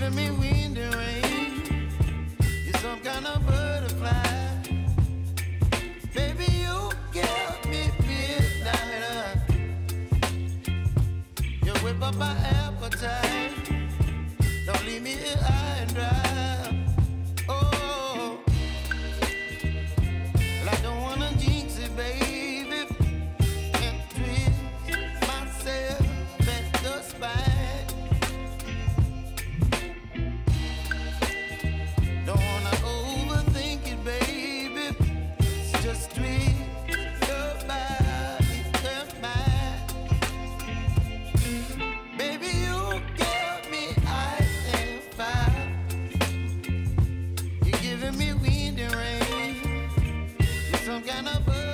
giving me wind and rain. You're some kind of butterfly. Baby, you give me midnight. You whip up my appetite. Don't leave me here high and dry. Oh, well, I don't wanna jinx it, baby, and twist myself at the spine. Don't wanna overthink it, baby. It's just twist your body and mine. Baby, you give me ice and fire. You're giving me wind and rain. You're some kind of bird.